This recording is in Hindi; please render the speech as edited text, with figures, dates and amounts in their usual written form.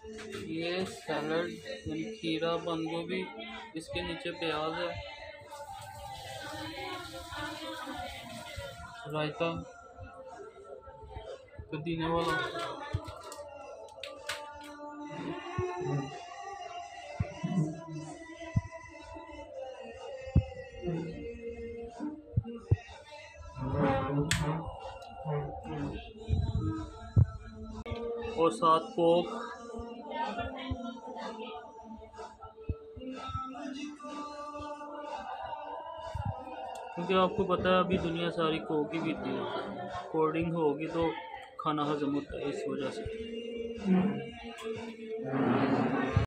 ये सैलड यानी खीरा बंद गोभी, इसके नीचे प्याज है, रायता पुदीने वाला, और साथ कोक। क्योंकि आपको पता है अभी दुनिया सारी कोक ही पीती है, कोल्ड ड्रिंक होगी तो खाना हजम होता है इस वजह से।